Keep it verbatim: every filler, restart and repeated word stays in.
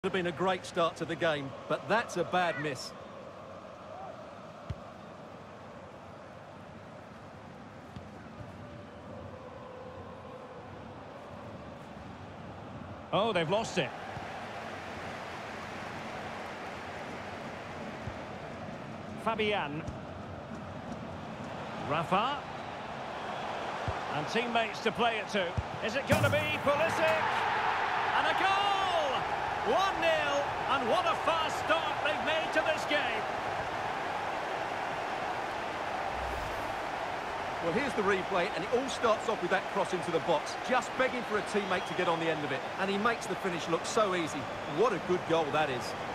Have been a great start to the game, but that's a bad miss. Oh, they've lost it. Fabian. Rafa. And teammates to play it to. Is it going to be Pulisic? And a goal! one nil, and what a fast start they've made to this game. Well, here's the replay, and it all starts off with that cross into the box, just begging for a teammate to get on the end of it. And he makes the finish look so easy. What a good goal that is.